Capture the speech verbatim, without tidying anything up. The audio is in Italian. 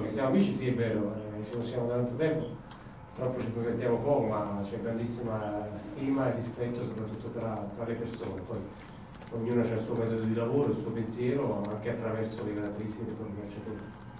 che siamo amici sì è vero, eh, ci conosciamo da tanto tempo, purtroppo ci frequentiamo poco, ma c'è grandissima stima e rispetto soprattutto tra, tra le persone. Poi ognuno ha il suo metodo di lavoro, il suo pensiero, anche attraverso le caratteristiche del proprio calciatore.